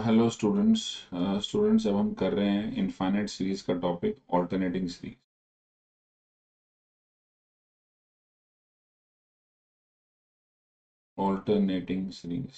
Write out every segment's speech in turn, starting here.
Hello students. Students अब हम कर रहे हैं इनफाइनाइट सीरीज का topic alternating series. Alternating series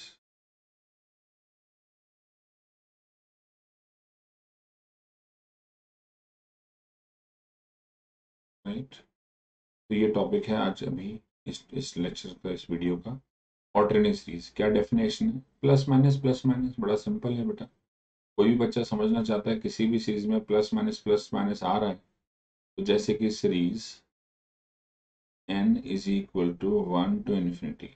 right. तो ये टॉपिक है आज अभी इस लेक्चर का, इस वीडियो का। ऑल्टरनेटिंग सीरीज क्या डेफिनेशन है? प्लस माइनस बड़ा सिंपल है बेटा। कोई भी बच्चा समझना चाहता है किसी भी सीरीज में प्लस माइनस आ रहा है, तो जैसे कि series n is equal to 1 to infinity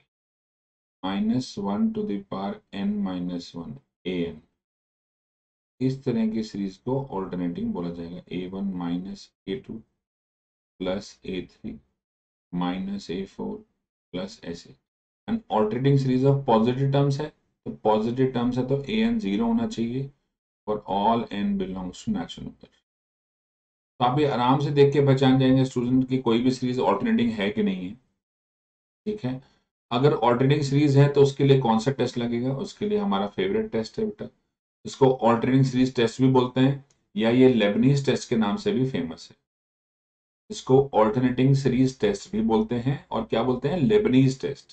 -1 to the power n minus one an, इस तरह की सीरीज को ऑल्टरनेटिंग बोला जाएगा। a1 minus a2 plus a3 minus a4 plus ऐसे। And alternating series of positive terms है, तो पॉजिटिव टर्म्स है तो an 0 होना चाहिए और all n belongs to natural number. तो आप ये आराम से देख के पहचान जाएंगे स्टूडेंट की कोई भी सीरीज ऑल्टरनेटिंग है कि नहीं है। ठीक है। अगर ऑल्टरनेटिंग सीरीज है तो उसके लिए कौन सा टेस्ट लगेगा? उसके लिए हमारा फेवरेट टेस्ट है बेटा, इसको ऑल्टरनेटिंग सीरीज टेस्ट भी बोलते हैं, या ये लेबनीज टेस्ट के नाम से भी फेमस है। इसको ऑल्टरनेटिंग सीरीज टेस्ट भी बोलते हैं और क्या बोलते हैं? Lebanese test.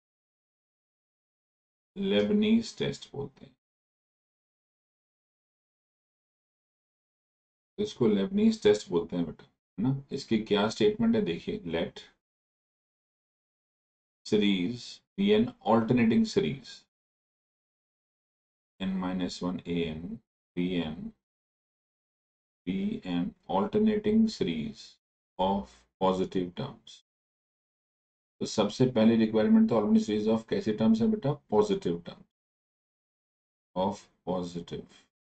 लेबनीज टेस्ट बोलते हैं इसको, लेबनीज टेस्ट बोलते हैं बेटा, है ना। इसकी क्या स्टेटमेंट है देखिए, let series be an alternating series n minus 1 an be an alternating series of positive terms। तो सबसे पहली रिक्वायरमेंट तो ऑल्टरनेटिंग सीरीज ऑफ कैसे टर्म्स है बेटा? Positive term of positive.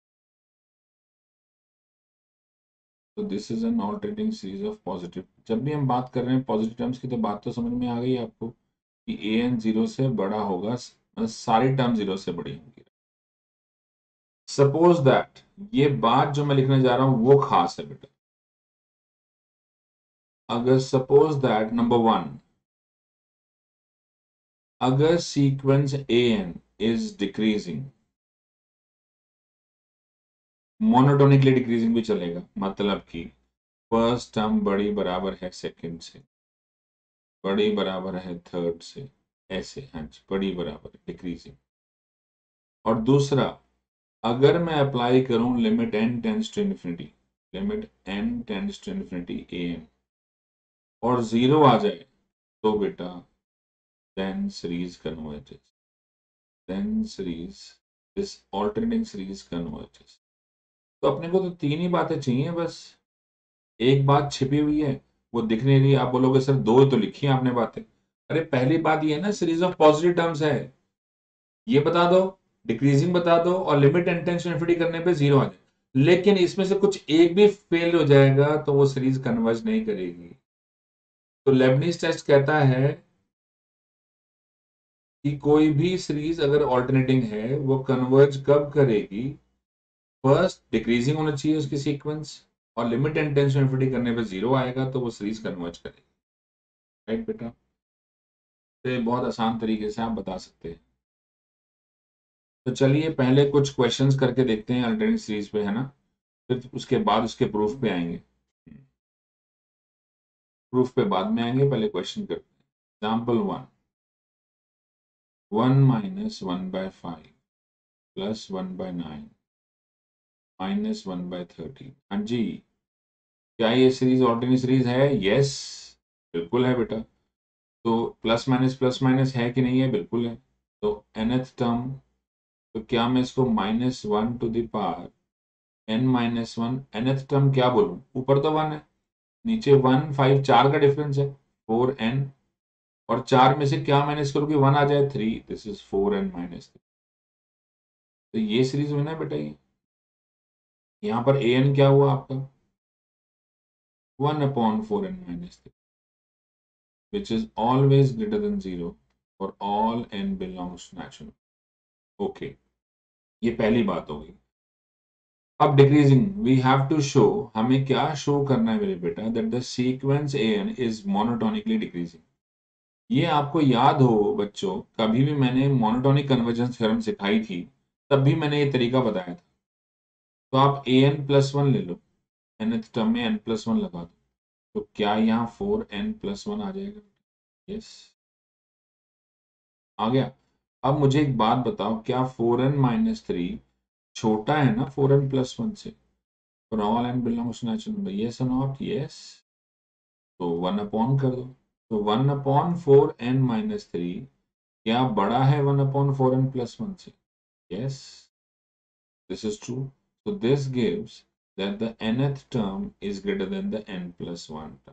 तो this is an alternating series of positive. जब भी हम बात कर रहे हैं पॉजिटिव टर्म्स की तो बात तो समझ में आ गई आपको कि ए एन जीरो से बड़ा होगा, मतलब सारी टर्म जीरो से बड़ी होंगी। सपोज दैट, ये बात जो मैं लिखने जा रहा हूं वो खास है बेटा। अगर सपोज दैट नंबर वन, अगर sequence a n is decreasing, monotonically decreasing भी चलेगा, मतलब कि फर्स्ट टर्म बड़ी बराबर है सेकंड से, बड़ी बराबर है थर्ड से, ऐसे हाँ जी, बड़ी बराबर डिक्रीजिंग। और दूसरा, अगर मैं अप्लाई करूं limit n tends to infinity, limit n tends to infinity a n, और जीरो आ जाए, तो बेटा then series converges, then series, this alternating series converges. तो अपने को तो तीन ही बातें चाहिए बस। एक बात छिपी हुई है, वो दिख नहीं रही, आप बोलोगे सर दो तो लिखी है आपने बातें। अरे पहली बात ये है ना, सीरीज ऑफ पॉजिटिव टर्म्स है, ये बता दो, डिक्रीजिंग बता दो, और limit and tends to infinity करने पे जीरो आ जाए। लेकिन इसमें से कुछ एक भी फेल हो जाएगा तो वो सीरीज कन्वर्ज नहीं करेगी। तो लेबनीज टेस्ट कहता है कि कोई भी सीरीज अगर ऑल्टरनेटिंग है वो कन्वर्ज कब करेगी? फर्स्ट डिक्रीजिंग होना चाहिए उसकी सीक्वेंस, और limit and tends to infinity करने पे जीरो आएगा तो वो सीरीज कन्वर्ज करेगी। राइट बेटा, तो ये बहुत आसान तरीके से आप बता सकते हैं। तो चलिए पहले कुछ क्वेश्चंस करके देखते हैं अल्टरनेटिंग सीरीज पे, है ना, फिर उसके बाद उसके प्रूफ पे आएंगे। प्रूफ पे बाद में आएंगे, पहले क्वेश्चन करते हैं। Example one, 1 minus 1/5 plus 1/9 minus 1/13। हाँ जी, क्या ये सीरीज ऑर्डिनरी सीरीज है? यस, बिल्कुल है बेटा। तो प्लस माइनस है कि नहीं है? बिल्कुल है। तो nth टर्म, तो क्या मैं इसको -1 to the power n minus one, nth term क्या बोलूं? ऊपर तो 1 है, नीचे 1 5 4 का डिफरेंस है, 4n, और 4 में से क्या माइनस करूँ कि 1 आ जाए? 3, दिस इज 4n माइनस 3। तो ये सीरीज हुई ना बेटा, ये यहाँ पर an क्या हुआ आपका? 1/4n minus 3, which is always greater than 0 for all n belongs to natural। Okay, ये पहली बात हो गई। अब decreasing, we have to show, हमें क्या शो करना है मेरे बेटा? That the sequence an is monotonically decreasing. ये आपको याद हो बच्चों, कभी भी मैंने मोनोटोनिक कन्वर्जेंस थ्योरम सिखाई थी तब भी मैंने ये तरीका बताया था। तो आप an+1 ले लो, nth टर्म में n+1 लगा दो, तो क्या यहाँ 4n+1 आ जाएगा? यस, आ गया। अब मुझे एक बात बताओ, क्या 4n-3 छोटा है ना 4n+1 से? For all n belongs to natural number, yes और नॉट? यस, तो 1 अपॉन कर दो। तो 1/4n-3 क्या बड़ा है 1/4n+1 से? Yes, this is true. So this gives that the nth term is greater than the n+1 term.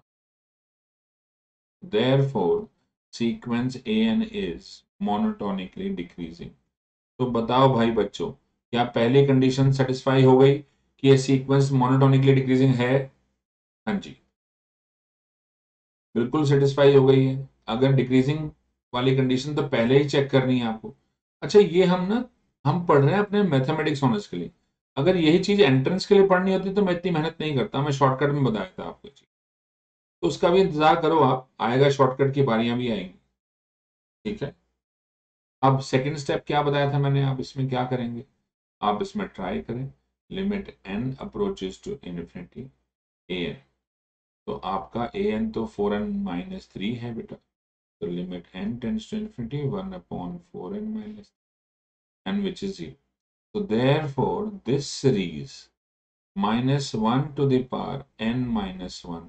Therefore, sequence an is monotonically decreasing. तो बताओ भाई बच्चों, क्या पहली कंडीशन सेटिस्फाई हो गई कि ये सीक्वेंस मोनोटोनिकली डिक्रीजिंग है? हाँ जी, बिल्कुल सेटिस्फाई हो गई है। अगर डिक्रीजिंग वाली कंडीशन तो पहले ही चेक करनी है आपको। अच्छा, ये हम पढ़ रहे हैं अपने मैथमेटिक्स ऑनर्स के लिए। अगर यही चीज एंट्रेंस के लिए पढ़नी होती तो मैं इतनी मेहनत नहीं करता, मैं शॉर्टकट में बताया था आपको चीज। तो उसका भी इंतजार करो आप, आएगा शॉर्टकट की बारियां भी आएंगी। ठीक है, अब सेकंड स्टेप क्या बताया था मैंने, आप इसमें क्या करेंगे? आप इसमें ट्राई करें, limit n approaches to infinity an। तो आपका an तो 4n-3 है बेटा, so limit n tends to infinity 1/4n minus n, which is 0. So therefore this series -1 to the power n-1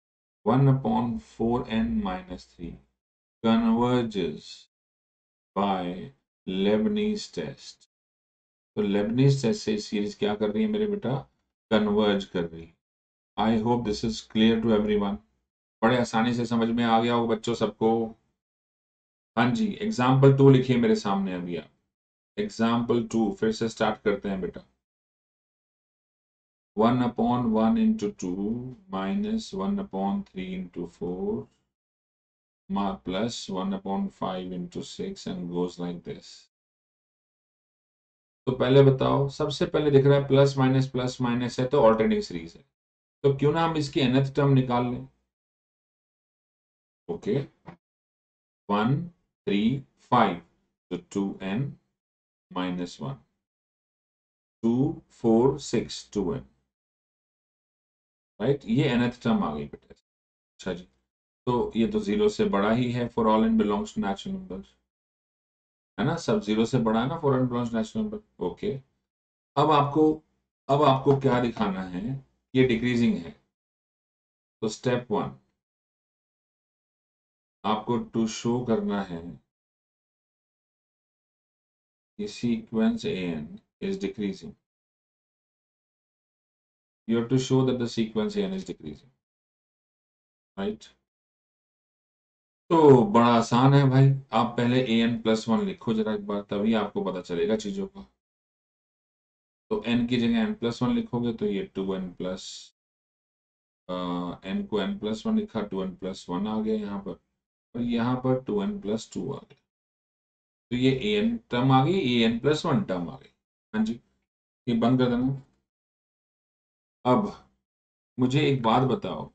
1/4n-3 converges by Leibniz test। तो Leibniz test से series क्या कर रही है मेरे बेटा? कन्वर्ज कर रही है। I hope this is clear to everyone. बड़े आसानी से समझ में आ गया होगा बच्चों सबको। हाँ जी, एग्जाम्पल 2 लिखिए मेरे सामने अभी आप। एग्जाम्पल 2 फिर से स्टार्ट करते हैं बेटा। 1/1 into 2 minus 1/3 into 4 plus 1/5 into 6 and goes like this। तो पहले बताओ, सबसे पहले दिख रहा है प्लस माइनस है तो ऑल्टरनेटिव सीरीज है, तो क्यों ना हम इसकी nth टर्म निकाल लें। ओके, 1 3 5, तो 2n-1, 2 4 6 2n, राइट, ये nth टर्म आ गई बेटा। अच्छा जी, तो ये तो 0 से बड़ा ही है, for all n belongs to natural number, है ना, सब 0 से बड़ा है ना for n belongs to natural number. Okay, अब आपको अब आपको क्या दिखाना है? ये डिक्रीजिंग है, तो स्टेप 1 आपको टू शो करना है कि sequence an is decreasing। You have to show that the sequence an is decreasing, right? तो बड़ा आसान है भाई, आप पहले an+1 लिखो जरा एक बार, तभी आपको पता चलेगा चीजों का। तो n की जगह n+1 लिखोगे तो ये 2n प्लस n को n+1 लिखा, 2n+1 आ गया यहाँ पर, और यहाँ पर 2n+2 आ गया। तो ये an टर्म आ गई, an+1 टर्म आ गई। हाँ जी, ये बंद कर देना। अब मुझे एक बात बताओ,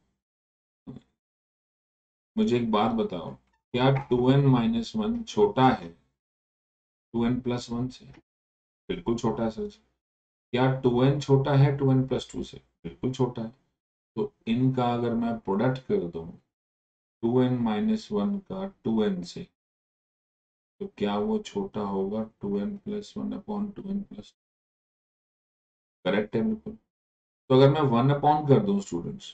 क्या 2n-1 छोटा है 2n+1 से? बिल्कुल छोटा है सर। क्या 2n छोटा है 2n+2 से? बिल्कुल छोटा है। तो इनका अगर मैं प्रोडक्ट कर दूं 2n-1 का 2n से, तो क्या वो छोटा होगा 2n+1/2n+? करेक्ट है बिल्कुल। तो अगर मैं 1 अपॉन कर दूं स्टूडेंट्स,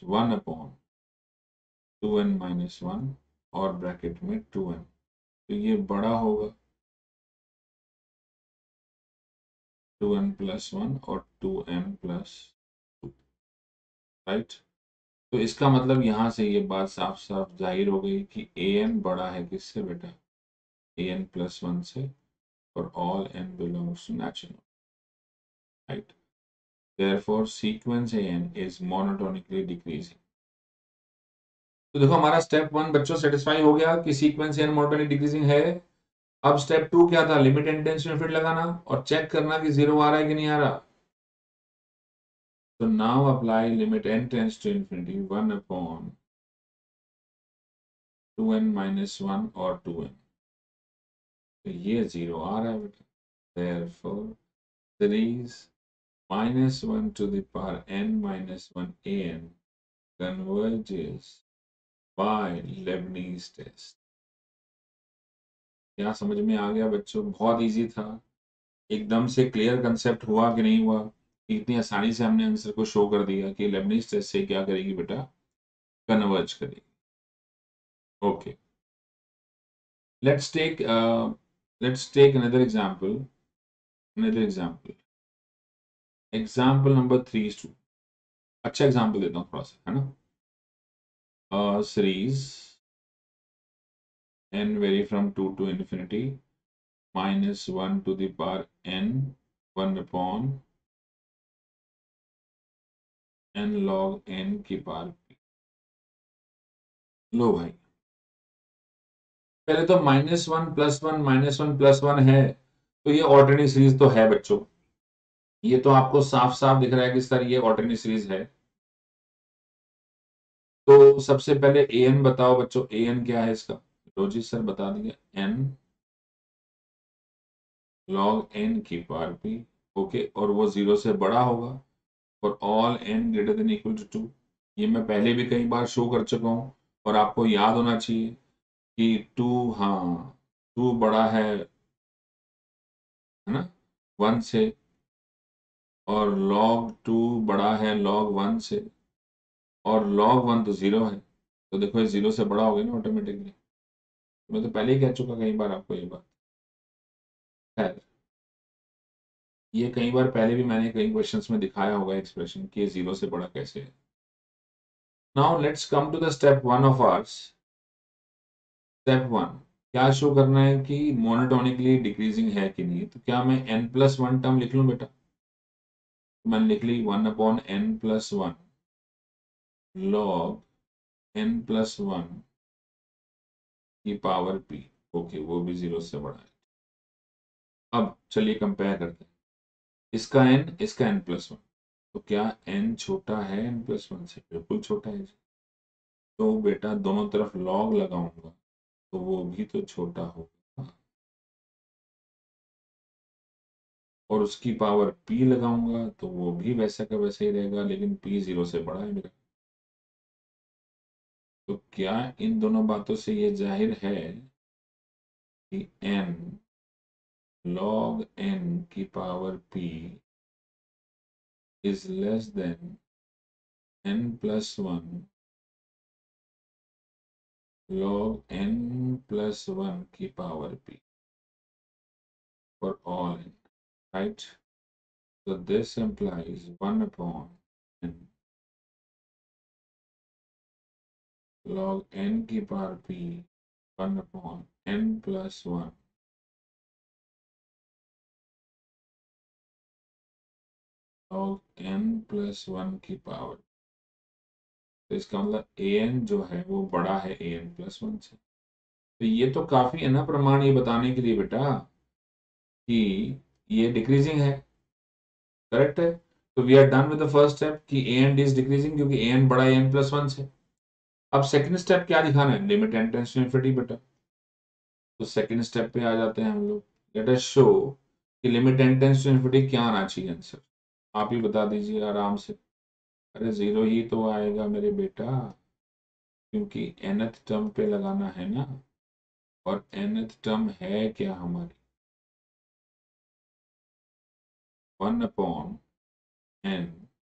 1/2n-1 और ब्रैकेट में 2n, तो ये बड़ा होगा 2n+1 और 2n+2, राइट। तो इसका मतलब यहां से ये बात साफ साफ जाहिर हो गई कि an बड़ा है किससे बेटा? an+1 से, और all n belongs to natural, right? Therefore sequence an is monotonically decreasing। तो देखो हमारा स्टेप 1 बच्चों सेटिस्फाई हो गया कि सीक्वेंस n मोनोटोनिक डिक्रीजिंग है। अब स्टेप 2 क्या था? Limit n tends to infinity लगाना और चेक करना कि 0 आ रहा है कि नहीं आ रहा। तो now apply limit n tends to infinity 1/2n-1 और 2n, तो ये 0 आ रहा है बेटा। Therefore series -1 to the power n minus 1 an converges by Leibniz test। क्या समझ में आ गया बच्चों? बहुत इजी था। एकदम से क्लियर कंसेप्ट हुआ कि नहीं हुआ? इतनी आसानी से हमने आंसर को शो कर दिया कि लेबनीज टेस्ट से क्या करेगी बेटा, कन्वर्ज करेगी। Okay, let's take another example. Example number 3 अच्छा एग्जांपल देता हूँ थोड़ा सा, है ना। Series n vary from 2 to infinity -1 to the power n 1 upon n log n की पावर p। लो भाई, पहले तो -1 + 1 -1 + 1 है, तो ये ऑर्डिनरी सीरीज तो है बच्चों। ये तो आपको साफ साफ दिख रहा है कि सर ये ऑर्डिनरी सीरीज है। तो सबसे पहले ए एन बताओ बच्चों, ए एन क्या है इसका? रोजी सर बता दिया, एन लॉग एन की पावर पी। ओके, और वो 0 से बड़ा होगा और all n greater than equal to 2। ये मैं पहले भी कई बार शो कर चुका हूं और आपको याद होना चाहिए कि 2, हाँ 2 बड़ा है ना 1 से, और log 2 बड़ा है log 1 से, और log 1 तो 0 है। तो देखो ये 0 से बड़ा हो गया ना ऑटोमेटिकली। मैं तो पहले ही कह चुका कई बार आपको ये बात। खैर, ये कई बार पहले भी मैंने कई क्वेश्चंस में दिखाया होगा एक्सप्रेशन कि ये 0 से बड़ा कैसे है। Now let's come to the step 1 of ours. Step 1 क्या शो करना है कि मोनोटोनिकली डिक्रीजिंग है कि नहीं। तो क्या मैं n+1 टर्म लिख लूं बेटा? तो मैंने लिख ली 1/n+1 log n+1 की पावर p। ओके, वो भी 0 से बड़ा है। अब चलिए कंपेयर करते हैं, इसका n, इसका n+1। तो क्या n छोटा है n+1 से? बिल्कुल छोटा है। तो बेटा दोनों तरफ log लगाऊंगा तो वो भी तो छोटा होगा, और उसकी पावर p लगाऊंगा तो वो भी वैसा का वैसा ही रहेगा, लेकिन p 0 से बड़ा है मेरा। तो क्या इन दोनों बातों से ये जाहिर है कि n log n की power p is less than n+1 log n+1 की power p for all n, right? So this implies 1/n log n की power p 1/n+1 log n+1 की पावर। तो इसका मतलब an जो है वो बड़ा है an+1 से। तो ये तो काफी है ना प्रमाण ये बताने के लिए बेटा कि ये डिक्रीजिंग है। करेक्ट है। तो we are done with the first step कि ए एंड इज डिक्रीजिंग, क्योंकि ए एन बड़ा है n+1 से। अब सेकंड स्टेप क्या दिखाना है? Limit n tends to infinity बेटा। तो सेकंड स्टेप पे आ जाते हैं हम लोग। लेट अस शो कि limit n tends to infinity क्या आना चाहिए आंसर। आप ही बता दीजिए आराम से। अरे 0 ही तो आएगा मेरे बेटा, क्योंकि nth टर्म पे लगाना है ना, और nth टर्म है क्या हमारी? 1/n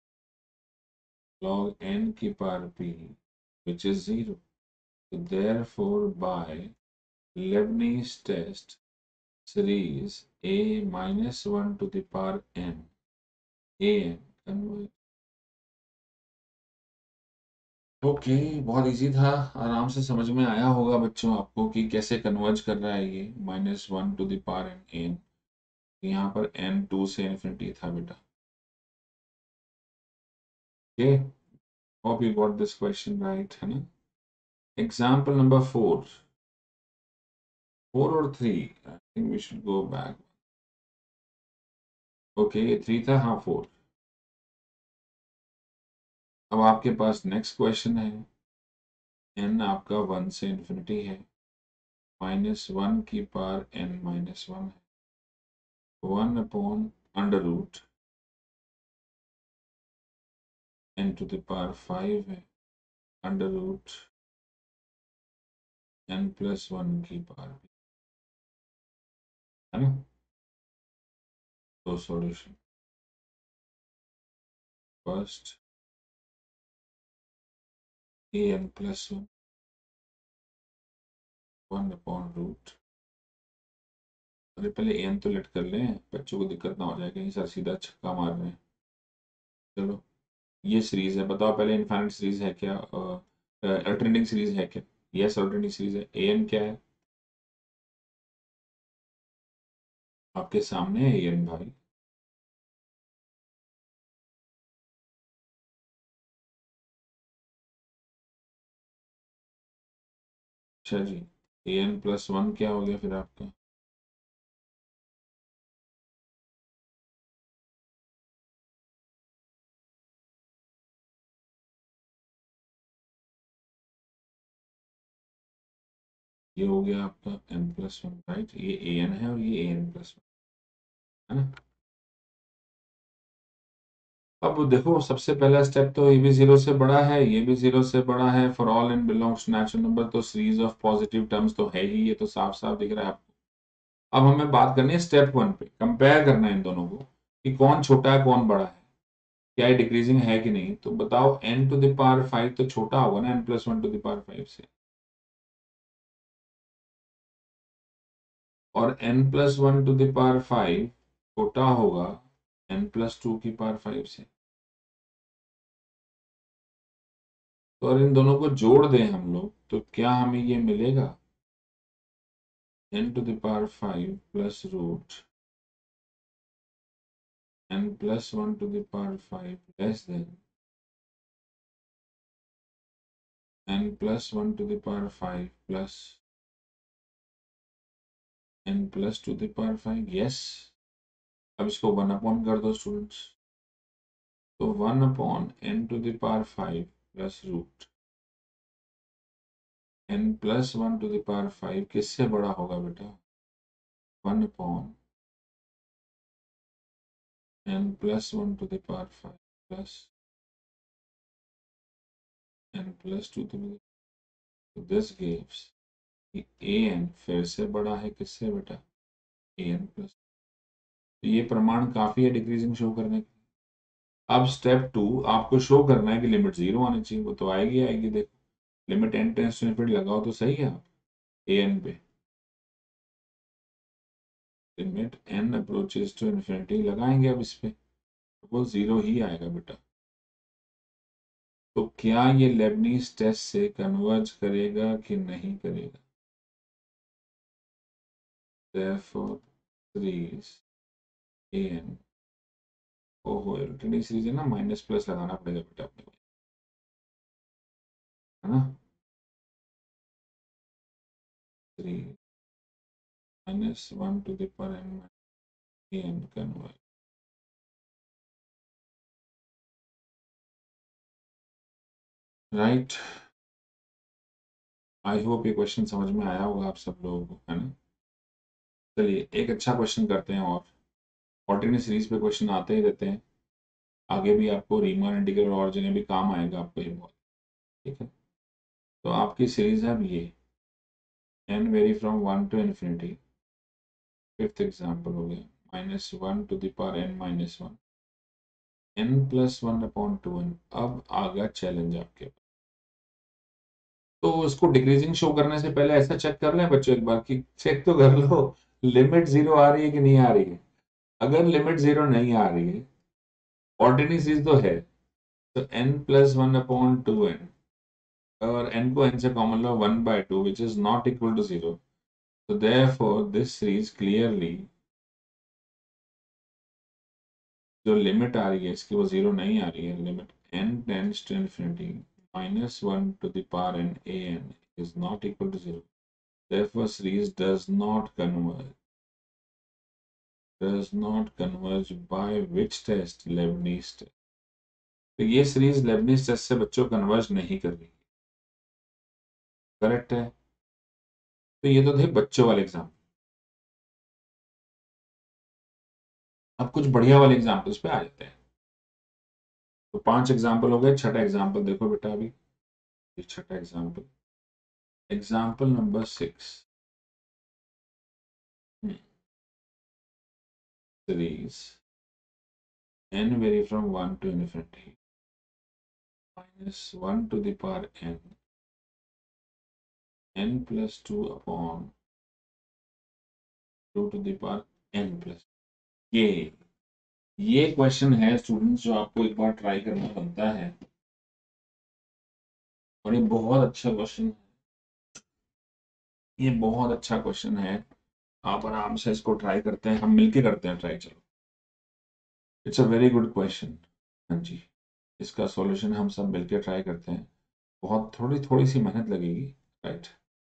log n की power p which is 0। So therefore by Leibniz test series a -1 to the power n an converge। ओके, बहुत इजी था। आराम से समझ में आया होगा बच्चों आपको कि कैसे कन्वर्ज कर रहा है ये -1 to the power n। यहाँ पर n 2 से इन्फिनिटी था बेटा। Okay, hope you got this question right, है ना। एग्जाम्पल नंबर 4 और 3, I think we should go back. Okay, ये 3 था, हाँ 4। अब आपके पास नेक्स्ट क्वेश्चन है। n आपका 1 से इन्फिनिटी है, -1 की पावर n-1 है, 1/n under root n to the power 5 है अंडर रूट n+1 की पावर, है ना। तो सॉल्यूशन फर्स्ट an+1 1/रूट। अरे पहले an तो लेट कर लें, बच्चों को दिक्कत ना हो जाए कहीं सर सीधा छक्का मार रहे हैं। चलो ये सीरीज है, बताओ पहले इनफाइनाइट सीरीज है क्या, अल्टरनेटिंग सीरीज है क्या? यस अल्टरनेटिंग सीरीज है। an क्या है आपके सामने है an भाई। अच्छा जी, an+1 क्या हो गया फिर आपका? ये हो गया आपका n+1, राइट। ये an है और ये an+1 है ना। अब देखो सबसे पहला स्टेप तो ये भी जीरो से बड़ा है, ये भी जीरो से बड़ा है, for all n belongs to natural number, तो सीरीज ऑफ पॉजिटिव टर्म्स तो है ही, ये तो साफ साफ दिख रहा है आपको। अब हमें बात करनी है स्टेप 1 पे, कंपेयर करना है इन दोनों को कि कौन छोटा है कौन बड़ा है, क्या ये डिक्रीजिंग है कि नहीं। तो बताओ n टू द पावर 5 तो छोटा होगा ना n+1 टू द पावर 5 से, और n+1 टू द पावर 5 छोटा होगा n+2 की पावर 5 से। तो अगर इन दोनों को जोड़ दें हम लोग तो क्या हमें ये मिलेगा, n to the power 5 plus root n+1 to the power 5 less than n+1 to the power 5 plus n+2 the power 5। Yes, अब इसको 1 अपॉन कर दो स्टूडेंट्स, तो 1/n to the power 5 plus root n+1 to the power 5 किससे बड़ा होगा बेटा, 1/n+1 to the power 5 plus n+2 to the, this gives an फिर से बड़ा है किससे बेटा, an+। तो ये प्रमाण काफी है डिक्रीजिंग शो करने के। अब स्टेप 2 आपको शो करना है कि लिमिट 0 आनी चाहिए, वो तो आएगी आएगी, देखो limit n tends to infinity लगाओ तो सही है आप an पे, limit n approaches to infinity लगाएंगे अब इस पे, वो 0 ही आएगा बेटा। तो क्या ये लेबनीज टेस्ट से कन्वर्ज करेगा कि नहीं करेगा, therefore सीरीज an, ओहो अल्टरनेटिव सीरीज है ना, माइनस प्लस लगाना पड़ेगा बेटा अपने को, है ना। 3 -1 to the power n converge, right. I hope ये क्वेश्चन समझ में आया होगा आप सब लोगों को, है ना। चलिए एक अच्छा क्वेश्चन करते हैं, और ऑर्डिनरी सीरीज पे क्वेश्चन आते ही रहते हैं, आगे भी आपको रीमान इंटीग्रल और जिन्हें भी काम आएगा आपको ये बहुत, ठीक है। तो आपकी सीरीज है अब ये n very from 1 to infinity, fifth example हो गया -1 to the power n-1 n+1/2n। अब आ गया चैलेंज आपके पास, तो उसको डिक्रीजिंग शो करने से पहले ऐसा चेक कर लें बच्चों एक बार कि चेक तो कर लो लिमिट 0 आ रही है कि नहीं आ रही है। अगर लिमिट 0 नहीं आ रही है, ऑर्डिनरी सीरीज तो है, तो n+1/2n, और n को n से कॉमन लो 1/2 which is not equal to 0, so therefore this series clearly जो लिमिट आ रही है इसकी वो 0 नहीं आ रही है, limit n tends to infinity -1 to the power n an is not equal to 0, therefore series does not converge by which test, Leibniz test। तो ये सीरीज लेबनीज टेस्ट से बच्चों कन्वर्ज नहीं कर रही, करेक्ट है। तो ये तो थे बच्चों वाले एग्जाम। अब कुछ बढ़िया वाले एग्जाम्पल्स पे आ जाते हैं। तो 5 एग्जाम्पल हो गए, छठा एग्जाम्पल देखो बेटा अभी, ये छठा example, example number 6, series n vary from 1 to infinity minus 1 to the power n plus 2 upon 2 to the power n plus, ये क्वेश्चन है स्टूडेंट्स जो आपको एक बार ट्राई करना बनता है, और ये बहुत अच्छा क्वेश्चन है, ये बहुत अच्छा क्वेश्चन है। आप आराम से इसको ट्राई करते हैं, हम मिलके करते हैं ट्राई, चलो। It's a very good question. हाँ जी, इसका सॉल्यूशन हम सब मिलके ट्राई करते हैं, बहुत थोड़ी थोड़ी सी मेहनत लगेगी, राइट।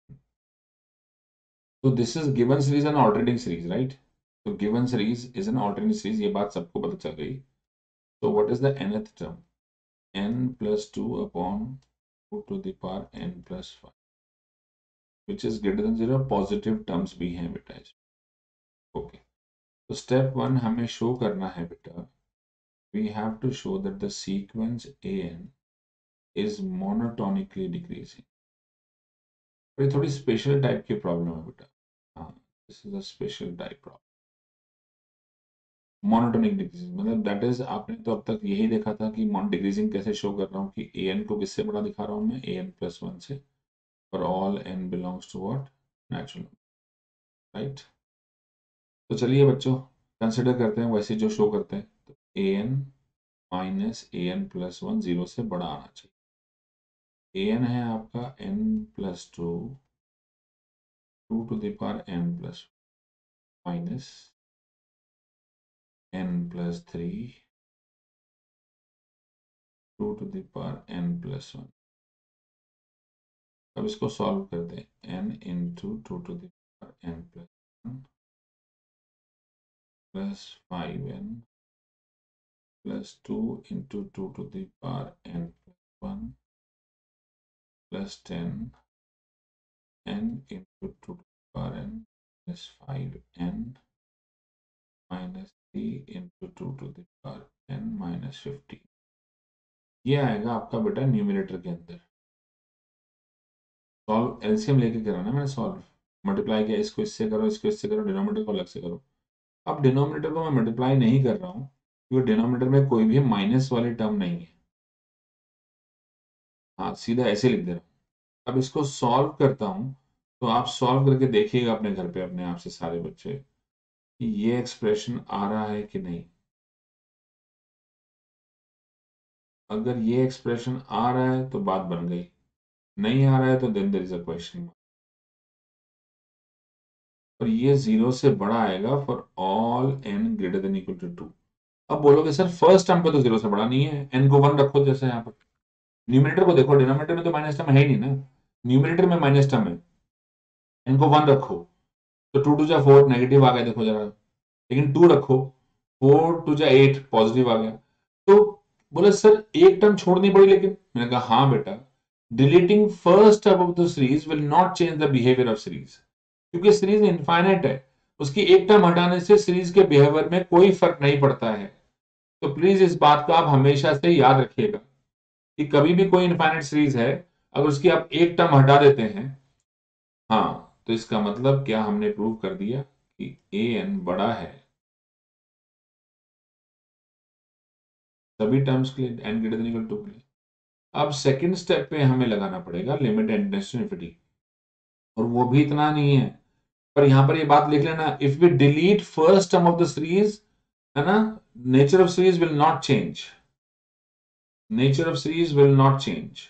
तो this is given series and alternating series, right. तो given series is an alternating series, ये बात सबको पता चल गई। तो what is the nth term, n plus 2 upon 2 to the power n plus 5, which is greater than 0, positive terms भी हैं बेटा इसमें। ओके, तो स्टेप 1 हमें शो करना है बेटा, we have to show that the sequence an is monotonically decreasing। ये थोड़ी स्पेशल टाइप की प्रॉब्लम है बेटा, हाँ, this is a special type problem. Monotonic decreasing मतलब दैट इज, आपने तो अब तक यही देखा था कि डिक्रीजिंग कैसे शो कर रहा हूँ, कि ए एन को किससे बड़ा दिखा रहा हूँ मैं, ए एन प्लस 1 से, और all n belongs to what, natural, right. तो चलिए बच्चों, कंसिडर करते हैं वैसे जो शो करते हैं। तो a n minus a n plus 1 0 से बड़ा आना चाहिए। ए एन है आपका n plus 2, 2 to the power n plus minus n plus 3, 2 to the power n plus 1। अब इसको सॉल्व करते हैं, n into 2 to the power n plus 1 plus 5n plus 2 into 2 to the power n plus 1 plus 10 n into 2 to the power n plus 5n minus 3 into 2 to the power n minus 50। ये आएगा आपका बेटा numerator के अंदर। Solve LCM लेके कराना मैंने, solve multiply किया, इसको इससे करो, इसको इससे करो, डिनोमिनेटर को अलग से करो। अब डिनोमिनेटर को मैं मल्टीप्लाई नहीं कर रहा हूँ क्योंकि डिनोमिनेटर में कोई भी माइनस वाली टर्म नहीं है, हाँ सीधा ऐसे लिख दे रहा हूँ। अब इसको सॉल्व करता हूँ, तो आप सॉल्व करके देखिएगा अपने घर पे अपने आप से सारे बच्चे कि ये एक्सप्रेशन आ रहा है कि नहीं। अगर ये एक्सप्रेशन आ रहा है तो बात बन गई, नहीं आ रहा है तो then there is a question. और ये 0 से बड़ा आएगा for all n greater than equal to 2। अब बोलोगे सर फर्स्ट टर्म पे तो 0 से बड़ा नहीं है, n को 1 रखो, जैसे यहाँ पर न्यूमिनेटर को देखो, डिनोमिनेटर में तो माइनस टर्म है ही नहीं ना, न्यूमिनेटर में माइनस टर्म है, n को 1 रखो, तो 2 टू जा 4 नेगेटिव आ गया, देखो जरा, लेकिन 2 रखो, 4 टू जा 8 पॉजिटिव आ गया। तो बोले सर एक टर्म छोड़नी पड़ी, लेकिन मैंने कहा हाँ बेटा, deleting first term of the series will not change the behaviour of series, क्योंकि सीरीज इनफाइनाइट है, उसकी एक टर्म हटाने से सीरीज के बिहेवियर में कोई फर्क नहीं पड़ता है। तो प्लीज इस बात को आप हमेशा से याद रखिएगा कि कभी भी कोई इनफाइनाइट सीरीज है, अगर उसकी आप एक टर्म हटा देते हैं, हाँ, तो इसका मतलब क्या, हमने प्रूव कर दिया कि ए एन बड़ा है सभी टर्म्स के लिए, n greater than equal to के लिए। अब सेकंड स्टेप पे हमें लगाना पड़ेगा लिमिट एंड इंफिनिटी, और वो भी इतना नहीं है, पर यहां पर ये बात लिख लेना, if we delete first term of the series, है ना, nature of series will not change, nature of series will not change.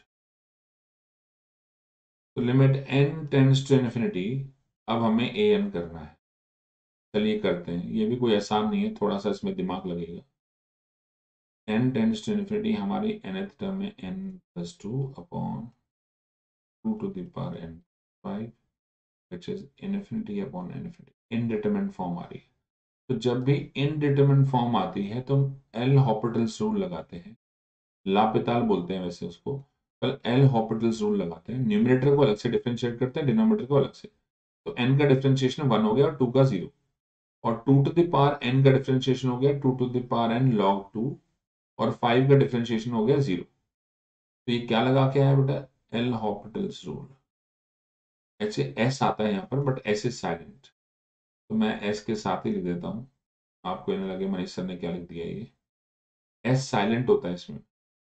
तो limit n tends to infinity, अब हमें ए एन करना है। चलिए करते हैं, ये भी कोई आसान नहीं है, थोड़ा सा इसमें दिमाग लगेगा। n टेंड्स टू इन्फिनिटी हमारी nth टर्म में n plus 2 upon 2 to the power n 5, which is infinity upon infinity, indeterminate form आ रही है। तो जब भी इनडिटरमिनेट फॉर्म आती है तो एल हॉपिटल्स रूल लगाते हैं, लापिताल बोलते हैं वैसे उसको, पर एल हॉपिटल्स रूल लगाते हैं, न्यूमिनेटर को अलग से डिफरेंशिएट करते हैं, डिनोमिनेटर को अलग से। तो n का डिफरेंशिएशन 1 हो गया और 2 का 0। और 2 टू द पावर n का डिफरेंशिएशन हो गया 2 to the power n log 2 और 5 का डिफरेंशिएशन हो गया 0। तो ये क्या लगा के आया बेटा, एल हॉपिटल्स रूल। ऐसे एस आता है यहाँ पर बट एस इज साइलेंट, तो मैं एस के साथ ही लिख देता हूँ, आपको ये ना लगे मनीष सर ने क्या लिख दिया। ये एस साइलेंट होता है इसमें।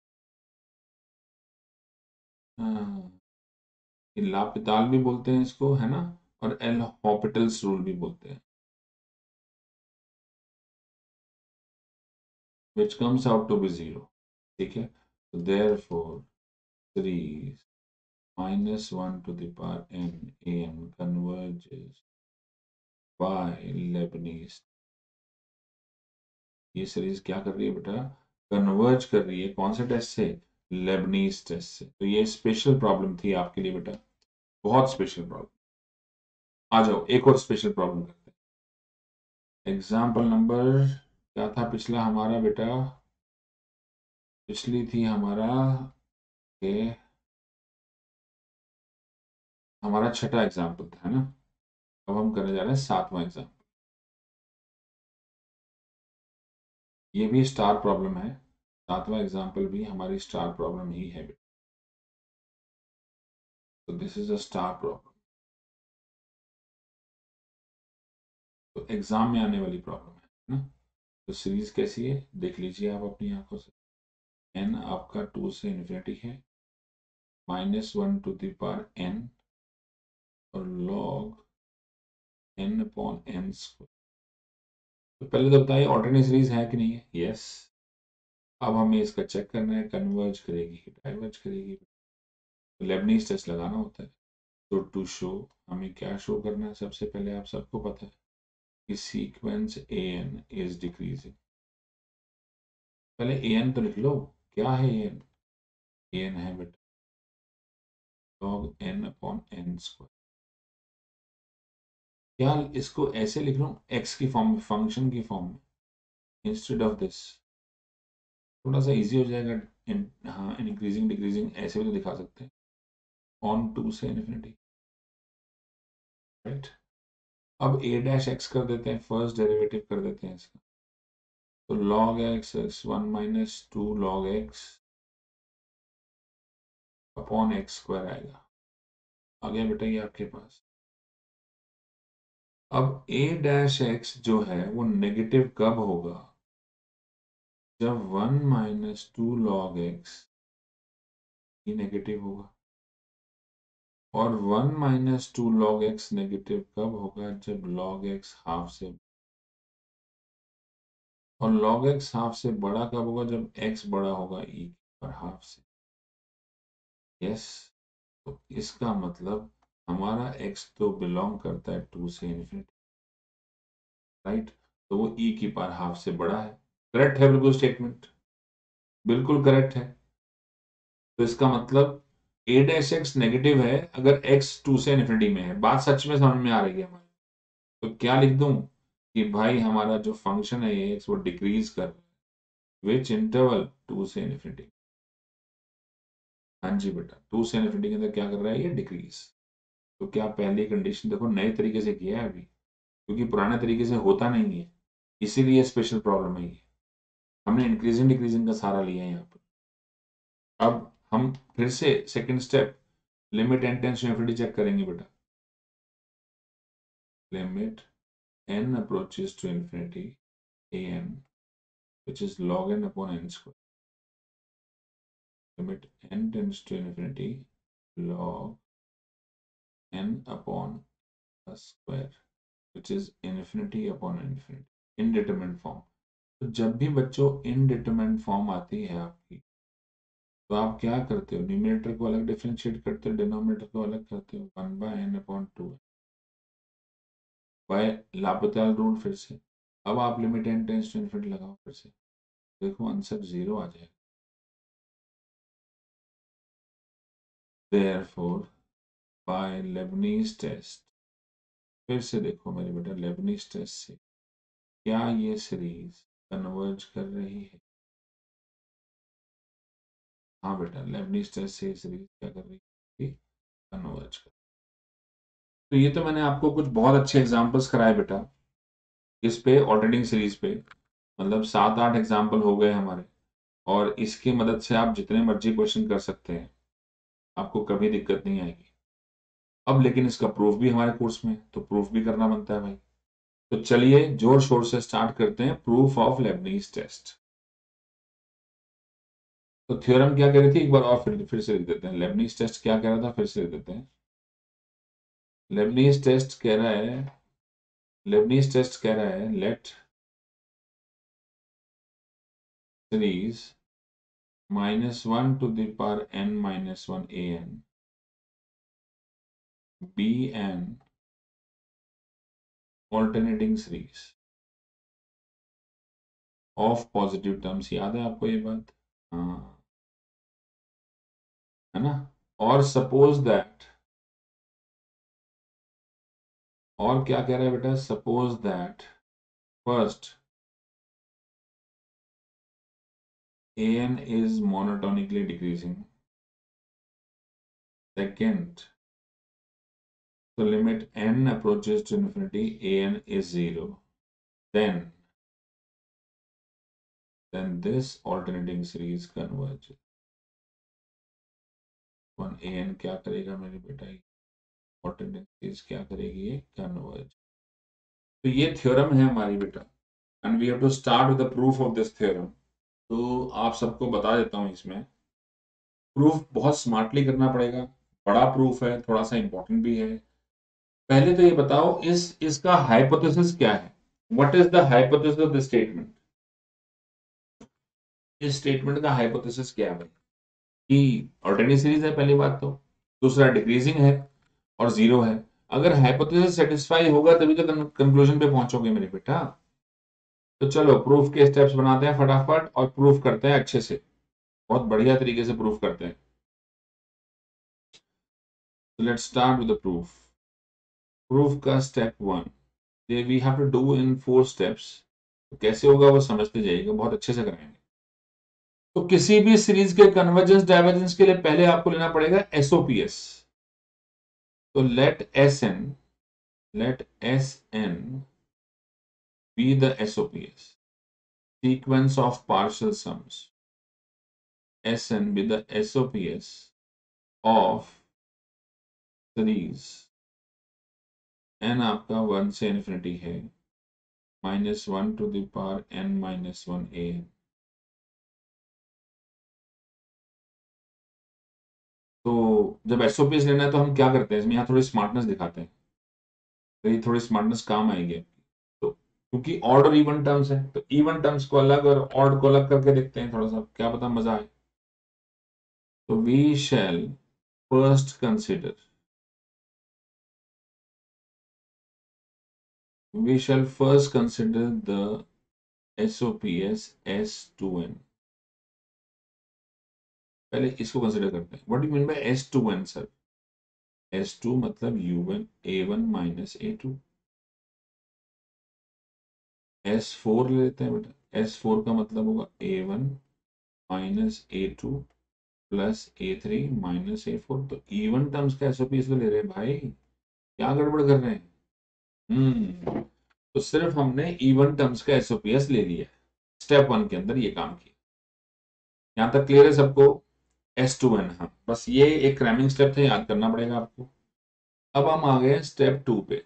हाँ, लापिताल भी बोलते हैं इसको, है ना, और एल हॉपिटल्स रूल भी बोलते हैं, which comes out to be 0। ठीक है, तो therefore 3 minus 1 to the power n converges by Leibniz। ये सीरीज क्या कर रही है बेटा, कन्वर्ज कर रही है कौन से टेस्ट से, लेबनीज टेस्ट से। तो ये स्पेशल प्रॉब्लम थी आपके लिए बेटा, बहुत स्पेशल प्रॉब्लम। आ जाओ एक और स्पेशल प्रॉब्लम करते हैं। एग्जाम्पल नंबर क्या था पिछला हमारा बेटा, पिछली थी हमारा के हमारा छठा एग्जाम्पल था, है ना। अब हम करने जा रहे हैं सातवां एग्जाम्पल। ये भी स्टार प्रॉब्लम है, सातवां एग्जाम्पल भी हमारी स्टार प्रॉब्लम ही है बेटा। तो this is a star problem, तो एग्जाम में आने वाली प्रॉब्लम है ना। तो सीरीज कैसी है देख लीजिए आप अपनी आंखों से। एन आपका 2 से इन्फिनिटी है, -1 टू द पावर n और log n upon n square. तो पहले तो बताइए ऑल्टरनेट सीरीज है कि नहीं है, यस। अब हमें इसका चेक करना है कन्वर्ज करेगी कि डाइवर्ज करेगी, तो लेबनीज टेस्ट लगाना होता है। तो टू शो हमें क्या शो करना है, सबसे पहले आप सबको पता है कि sequence a n is decreasing. पहले ए एन तो लिख लो, क्या है ए एन, ए एन है बेटा log n upon n square. क्या इसको ऐसे लिख लूं x की फॉर्म में, फंक्शन की फॉर्म में, इंस्टेड ऑफ दिस, थोड़ा सा इजी हो जाएगा। हाँ, इंक्रीजिंग डिक्रीजिंग ऐसे भी तो दिखा सकते हैं, ऑन 2 से इन्फिनिटी, राइट। अब a डैश एक्स कर देते हैं, फर्स्ट डेरिवेटिव कर देते हैं इसका, तो log x is 1 minus 2 log x upon x square आएगा। आ गया बेटा ये आपके पास। अब a डैश एक्स जो है वो नेगेटिव कब होगा, जब 1 माइनस 2 log x ही नेगेटिव होगा। और 1 माइनस 2 log x नेगेटिव कब होगा, जब log x हाफ से, और log x हाफ से बड़ा कब होगा, जब x बड़ा होगा e पर हाफ से। यस, तो इसका मतलब हमारा x तो बिलोंग करता है 2 से इन्फिनिटी, राइट। तो वो e की पावर हाफ से बड़ा है। करेक्ट है बिल्कुल स्टेटमेंट, बिल्कुल करेक्ट है। तो इसका मतलब a डैश एक्स नेगेटिव है अगर x 2 से इन्फिनिटी में है। बात सच में समझ में आ रही है हमारी। तो क्या लिख दूं कि भाई हमारा जो फंक्शन है ये वो डिक्रीज कर रहा है, विच इंटरवल 2 से इन्फिनिटी। हाँ जी बेटा, 2 से इन्फिनिटी के अंदर क्या कर रहा है ये, डिक्रीज। तो क्या पहली कंडीशन देखो नए तरीके से किया है अभी, क्योंकि पुराने तरीके से होता नहीं है, इसीलिए स्पेशल प्रॉब्लम है ये। हमने इंक्रीजिंग डिक्रीजिंग का सहारा लिया है यहाँ पर। अब हम फिर से second step, limit n tends to infinity check करेंगे बेटा। Limit n approaches to infinity an, which is log n upon n square, limit n tends to infinity log n upon a square, which is infinity upon infinity, indeterminate form। तो जब भी बच्चों indeterminate form आती है आपकी, तो आप क्या करते हो, न्यूमरेटर को अलग डिफरेंशिएट करते हो, डिनोमिनेटर को अलग करते हो, 1 by n upon 2 by L'Hopital rule. फिर से अब आप limit n tends to infinity लगाओ, फिर से देखो आंसर 0 आ जाएगा। Therefore, by Leibniz टेस्ट, फिर से देखो मेरे बेटा लेबनीज टेस्ट से क्या ये सीरीज कन्वर्ज कर रही है। हाँ बेटा, लेबनीज टेस्ट से सीरीज क्या कर रही है, कन्वर्ज कर। तो ये तो मैंने आपको कुछ बहुत अच्छे एग्जांपल्स कराए बेटा, इस पे ऑल्टरनेटिंग सीरीज पे, मतलब 7-8 एग्जाम्पल हो गए हमारे, और इसकी मदद से आप जितने मर्जी क्वेश्चन कर सकते हैं, आपको कभी दिक्कत नहीं आएगी। अब लेकिन इसका प्रूफ भी हमारे कोर्स में, तो प्रूफ भी करना बनता है भाई। तो चलिए जोर शोर से स्टार्ट करते हैं प्रूफ ऑफ लेबनीज टेस्ट। तो थ्योरम क्या कह रही थी, एक बार और फिर से लिख देते हैं। लेबनीज टेस्ट क्या कह रहा था, फिर से लिख देते हैं। लेबनीज टेस्ट कह रहा है, लेबनीज टेस्ट कह रहा है, let series -1 to the power n-1 an be an alternating series of positive terms। याद है आपको ये बात? हाँ, है ना। और सपोज दैट, और क्या कह रहा है बेटा, suppose that first an is monotonically decreasing, second, the limit n approaches to infinity an is 0, then this alternating series converges। One an क्या करेगा मेरे बेटा, ऑल्टरनेटिव सीरीज क्या करेगी, ये कन्वर्ज। तो ये थ्योरम है हमारी बेटा, and we have to start with the proof of this theorem. तो आप सबको बता देता हूं, इसमें प्रूफ बहुत स्मार्टली करना पड़ेगा, बड़ा प्रूफ है, थोड़ा सा इंपॉर्टेंट भी है। पहले तो ये बताओ इसका हाइपोथेसिस क्या है, what is the hypothesis of the statement. इस स्टेटमेंट का हाइपोथेसिस क्या है कि ऑल्टरनेटिव सीरीज है, पहली बात तो। दूसरा डिक्रीजिंग है और जीरो है। अगर हाइपोथेसिस सेटिस्फाई होगा तभी तो कंक्लूजन पे पहुंचोगे मेरे बेटा। तो चलो प्रूफ के स्टेप्स बनाते हैं फटाफट, और प्रूफ करते हैं अच्छे से, बहुत बढ़िया तरीके से प्रूफ करते हैं। Let's start with the proof. Proof का step 1 we have to do in 4 steps. तो कैसे होगा वो समझते जाइएगा, बहुत अच्छे से कराएंगे। तो किसी भी सीरीज के कन्वर्जेंस डाइवर्जेंस के लिए पहले आपको लेना पड़ेगा एसओपीएस। तो let Sn be the SOPS, sequence of partial sums, Sn be the SOPS of series n आपका 1 से इन्फिनिटी है, -1 to the power n-1 a। तो जब एसओपीएस लेना है तो हम क्या करते हैं, इसमें यहाँ थोड़ी स्मार्टनेस दिखाते हैं, तो ये थोड़ी स्मार्टनेस काम आएगी। तो क्योंकि ऑड और इवन टर्म्स है, तो इवन टर्म्स को अलग और ऑड को अलग करके देखते हैं, थोड़ा सा क्या पता मजा आए। तो we shall first consider, we shall first consider the SOPS S2n। पहले इसको कंसिडर करते हैं। What do you mean by S2n sir? S2 मतलब U1 A1 minus A2। S4 लेते हैं बेटा, S4 का मतलब होगा A1 minus A2 plus A3 minus A4। तो इवन टर्म्स का एसओपीएस को ले रहे हैं भाई, क्या गड़बड़ कर रहे हैं? तो सिर्फ हमने इवन टर्म्स का एसओपीएस ले लिया, स्टेप 1 के अंदर ये काम किया। यहां तक क्लियर है सबको? S2n, हाँ, बस ये एक क्रैमिंग स्टेप था, याद करना पड़ेगा आपको। अब हम आ गए स्टेप 2 पे।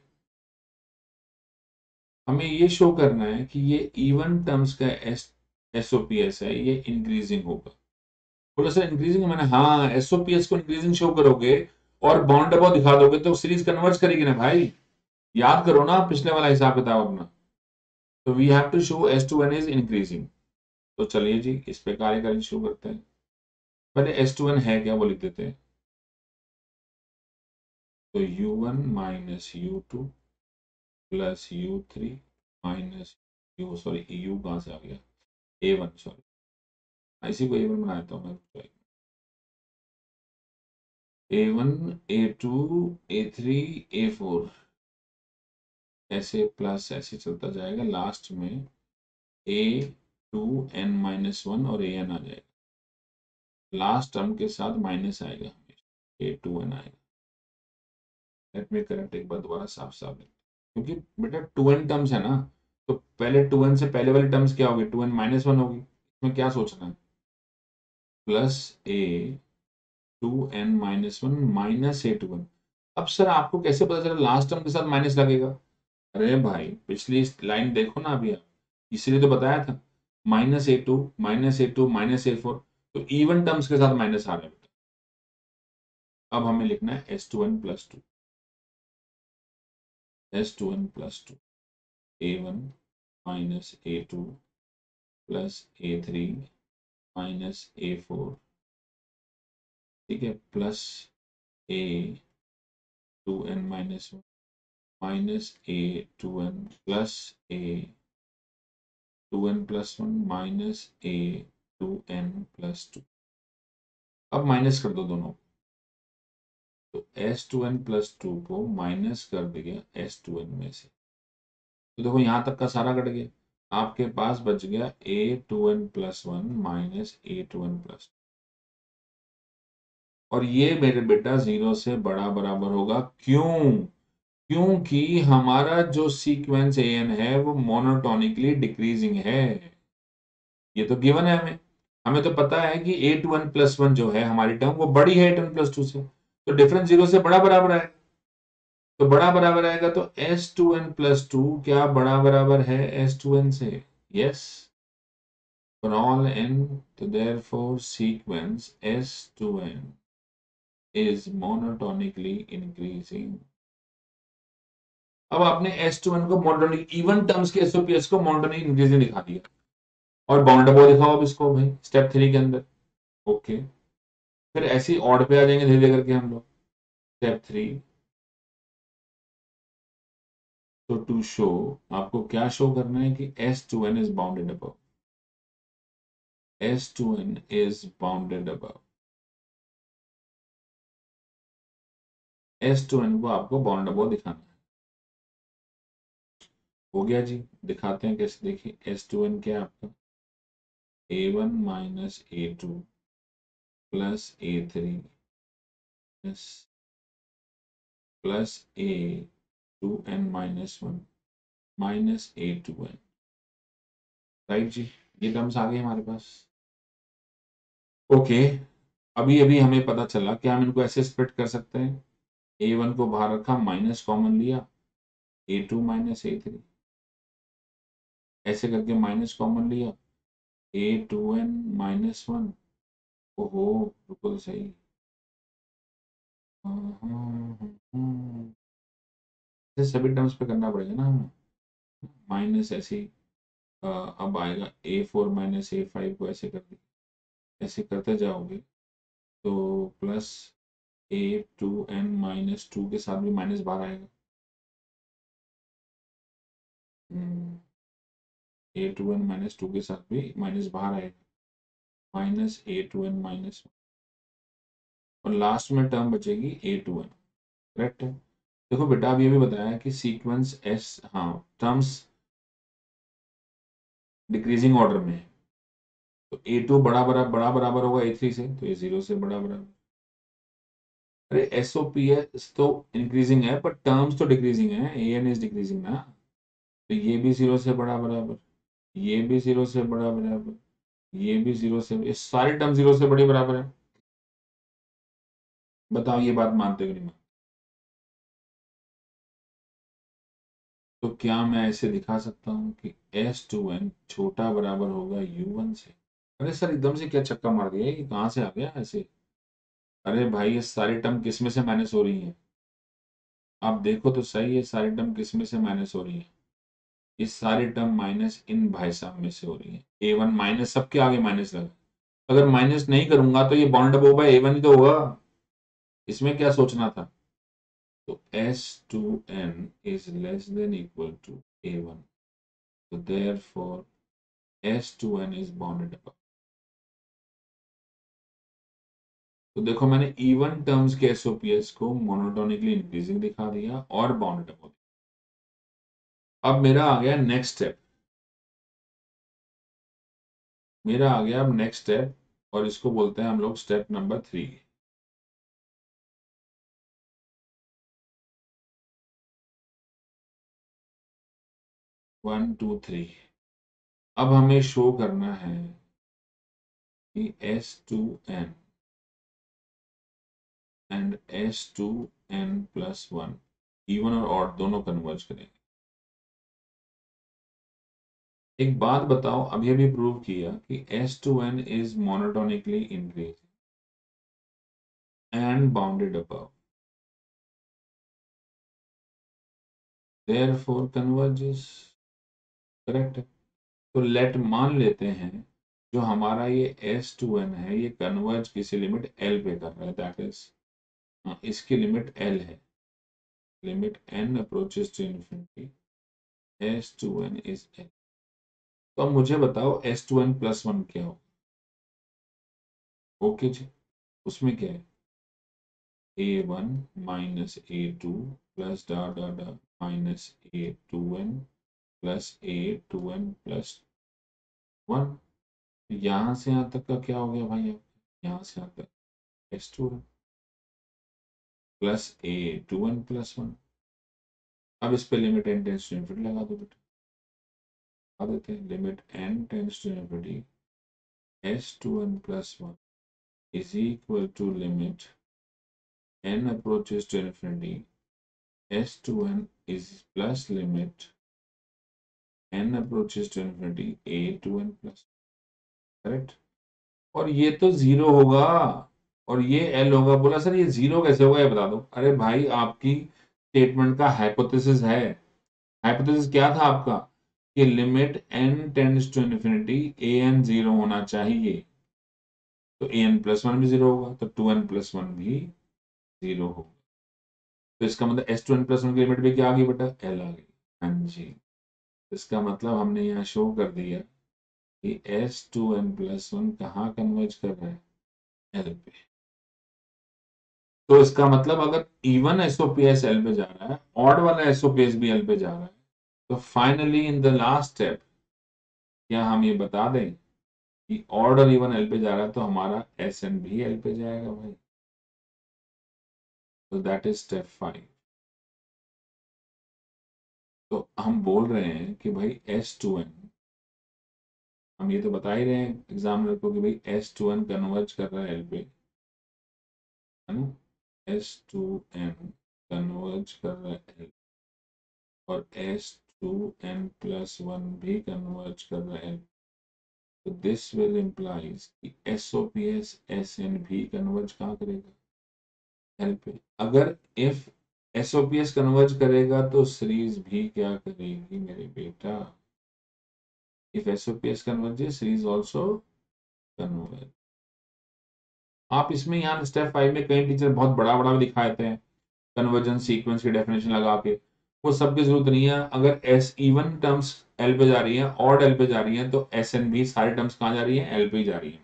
हमें ये शो करना है कि ये इवन टर्म्स का एसओपीएस है, ये इंक्रीजिंग होगा। बोला सर इंक्रीजिंग मैंने, हाँ, एसओपीएस को इंक्रीजिंग शो करोगे और बाउंड अबव दिखा दोगे तो सीरीज कन्वर्ज करेगी ना भाई। याद करो ना पिछले वाला हिसाब किताब अपना। तो we have to show S2n is increasing. तो चलिए जी इस पे कार्यकारी शो करते हैं। पहले S2n है क्या वो लिख देते हैं। तो U1 minus U2 plus U3 minus sorry U कहाँ से आ गया, A1, सॉरी, इसी को A1 बना देता हूँ मैं। A1 A2 A3 A4 ऐसे प्लस ऐसे चलता जाएगा, लास्ट में A2n-1 और AN आ जाएगा, लास्ट टर्म के साथ माइनस आएगा, A2n आएगा। लेट मी करेक्ट एक बार दोबारा साफ साफ, क्योंकि बेटा 2n टर्म्स है ना, तो पहले 2n से पहले वाली टर्म्स क्या होगी, 2n माइनस 1 होगी। इसमें क्या सोचना है, plus a 2n minus 1 minus a 2n। अब सर आपको कैसे पता चला लास्ट टर्म के साथ माइनस लगेगा? अरे भाई पिछली लाइन देखो ना अभी आप, इसलिए तो बताया था minus a two minus a two minus a four, तो इवन टर्म्स के साथ माइनस आ रहे हैं। अब हमें लिखना है S2n plus two, S2n plus two, A1 minus A2 plus A3 minus A4, ठीक है, plus A2n minus one minus A2n plus A2n plus one minus A2n plus two. अब माइनस कर दो दोनों, तो S2n प्लस टू को माइनस कर दिया S2n में से, तो देखो यहां तक का सारा कट गया, आपके पास बच गया A2n plus one minus A2n plus, और ये मेरे बेटा जीरो से बड़ा बराबर होगा। क्यों? क्योंकि हमारा जो सीक्वेंस एन है वो मोनोटोनिकली डिक्रीजिंग है। ये तो गिवन है हमें, हमें तो पता है कि A2n प्लस वन जो है हमारी टर्म वो बड़ी है A2n प्लस टू से, तो डिफरेंस जीरो से बड़ा बराबर है, तो बड़ा बराबर आएगा, तो S2n प्लस टू क्या बड़ा बराबर है S2n से? यस, फॉर ऑल n, तो therefore sequence S2n is monotonically increasing। अब आपने S2n को मोनोटोनिक इवन टर्म्स के एसओपीएस को मोनोटोनिक इंक्रीजिंग दिखा दिया, और बाउंडेबल दिखाओ अब इसको भाई स्टेप 3 के अंदर। ओके, फिर ऐसी ऑड पे आ जाएंगे धीरे धीरे करके हम लोग। स्टेप 3, तो टू शो, आपको क्या शो करना है कि S2n is bounded above, S2n is bounded above, S2n को आपको बाउंड अबव दिखाना है। हो गया जी, दिखाते हैं कैसे, देखिए S2n क्या है आपका, A1 minus A2 plus A3 plus A2n minus one minus A2n, right जी, ये टर्म्स आ गए हमारे पास। ओके, अभी अभी हमें पता चला कि हम इनको ऐसे स्प्लिट कर सकते हैं, A1 को बाहर रखा, माइनस कॉमन लिया, A2 माइनस A3, ऐसे करके माइनस कॉमन लिया, A2n माइनस वन। ओहो, बिल्कुल सही। सभी टर्म्स पे करना पड़ेगा ना हमें, माइनस ऐसे ही, अब आएगा A4 माइनस A5 को ऐसे कर दिया, ऐसे करते जाओगे तो प्लस A2n माइनस टू के साथ भी माइनस बाहर आएगा, A2n माइनस टू के साथ भी माइनस बाहर आएगा, माइनस A2n माइनस, और लास्ट में टर्म बचेगी A2n, करेक्ट है। देखो बेटा अभी अभी बताया कि सीक्वेंस एस, हाँ टर्म्स डिक्रीजिंग ऑर्डर में है, तो A2 बड़ा बराबर होगा A3 से, तो ये जीरो से बड़ा बराबर। अरे एसओपीएस तो इंक्रीजिंग है पर टर्म्स तो डिक्रीजिंग है, एन इज डिक्रीजिंग ना, तो ये भी जीरो से बड़ा बराबर, ये भी जीरो से बड़ा बराबर, ये भी जीरो से, ये सारी टर्म जीरो से बड़ी बराबर है। बताओ ये बात मानते हो कि नहीं मानते? तो क्या मैं ऐसे दिखा सकता हूँ कि S2n छोटा बराबर होगा U1 से? अरे सर एकदम से क्या छक्का मार दिया, ये कहाँ से आ गया ऐसे? अरे भाई ये सारी टर्म किस में से माइनस हो रही है, आप देखो तो सही, है सारी टर्म किस में से माइनस हो रही है, ये सारी टर्म माइनस इन भाई साहब में से हो रही है। A1 माइनस, सबके आगे माइनस लगा, अगर माइनस नहीं करूंगा तो ये बाउंड अप होगा A1 ही तो होगा, इसमें क्या सोचना था। तो S2n is less than equal to A1, so therefore S2n is bounded above। तो देखो मैंने इवन टर्म्स के एसओपीएस को मोनोटोनिकली इंक्रीजिंग दिखा दिया और बाउंडेड अबव। अब मेरा आ गया नेक्स्ट स्टेप, मेरा आ गया अब नेक्स्ट स्टेप, और इसको बोलते हैं हम लोग स्टेप नंबर 3। 1 2 3। अब हमें शो करना है कि S2n एंड S2n+1 इवन और ऑड दोनों कन्वर्ज करेंगे। एक बात बताओ, अभी अभी प्रूव किया कि S2n is monotonically increasing and bounded above, therefore converges. Correct है। तो लेट मान लेते हैं जो हमारा ये S2n है ये कन्वर्ज किसी लिमिट L पे कर रहा है, दैट इज इसकी लिमिट L है, limit n approaches to infinity, S2n is L। तो अब मुझे बताओ S2n+1 क्या हो। ओके जी, उसमें क्या है A1 माइनस A2 प्लस डा डा डा माइनस A2n प्लस A2n+1। यहाँ से यहाँ तक का क्या हो गया भाई, अब यहाँ से यहाँ तक S2n प्लस A2n+1। अब इस पे limit n tends to infinity लगा दो बेटा, लगा देते हैं limit n tends to infinity S2n+1 is equal to limit n approaches to infinity S2n is plus limit n approaches to infinity A2n+। Correct. और ये तो जीरो होगा और ये एल होगा। बोला सर ये जीरो कैसे होगा, ये बता दो। अरे भाई आपकी स्टेटमेंट का हाइपोथेसिस है। हाइपोथेसिस क्या था आपका कि limit n tends to infinity a n zero होना चाहिए, तो an+1 भी जीरो होगा, तो 2n+1 भी जीरो होगा। तो इसका मतलब S2n+1 की लिमिट भी क्या आ गई बेटा, L आ गई। हाँ जी, इसका मतलब हमने यहाँ शो कर दिया कि S2n+1 कहाँ कन्वर्ज कर रहा है, L पे। तो इसका मतलब अगर इवन एसओपीएस एल पे जा रहा है, ऑड वाला एसओपीएस भी एल पे जा रहा है, तो finally in the last step क्या हम ये बता दें कि ऑड और इवन एल पे जा रहा है, तो हमारा एस एन भी एल पे जाएगा भाई। तो दैट इज स्टेप 5। तो हम बोल रहे हैं कि भाई S2n, हम ये तो बता ही रहे हैं एग्जामिनर को कि भाई S2n कन्वर्ज कर रहा है एल पे, है ना। S2n कन्वर्ज कर रहा है एल, और S2n+1 भी कन्वर्ज कर रहा है। तो दिस विल इम्प्लाइज कि SOPS SN भी कन्वर्ज कहाँ करेगा, एल पे। अगर इफ SOPS कन्वर्ज करेगा तो सीरीज भी क्या करेगी मेरे बेटा, if SOPS converges series also converge. आप इसमें यहाँ स्टेप 5 में कई टीचर बहुत बड़ा बड़ा भी दिखा देते हैं कन्वर्जेंस सीक्वेंस की डेफिनेशन लगा के, वो सब की जरूरत नहीं है। अगर एस इवन टर्म्स एल पे जा रही है, ऑड एल पे जा रही है, तो एस एन भी सारी टर्म्स कहाँ जा रही है, एल पे ही जा रही है।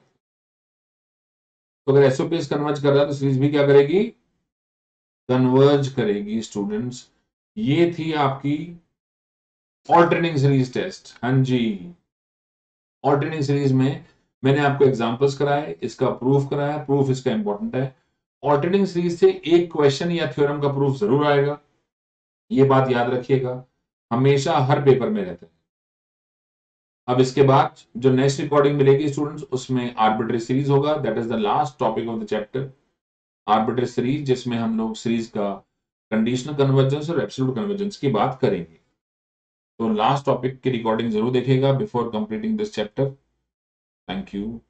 तो अगर एसओपीएस कन्वर्ज कर रहा है तो सीरीज भी क्या करेगी, कन्वर्ज करेगी स्टूडेंट्स। ये थी आपकी ऑल्टरनेटिंग सीरीज टेस्ट। हाँ जी, ऑल्टरनेटिंग सीरीज में मैंने आपको एग्जांपल्स कराए, इसका प्रूफ कराया, प्रूफ इसका इंपॉर्टेंट है। ऑल्टरनेटिंग सीरीज से एक क्वेश्चन या थ्योरम का प्रूफ जरूर आएगा, ये बात याद रखिएगा, हमेशा हर पेपर में रहता है। अब इसके बाद जो नेक्स्ट रिकॉर्डिंग मिलेगी स्टूडेंट्स, उसमें आर्बिट्री सीरीज होगा, that is the last topic of the chapter, arbitrary series, जिसमें हम लोग सीरीज का कंडीशनल कन्वर्जेंस और एब्सोल्यूट कन्वर्जेंस की बात करेंगे। तो लास्ट टॉपिक की रिकॉर्डिंग जरूर देखिएगा before completing this chapter. Thank you.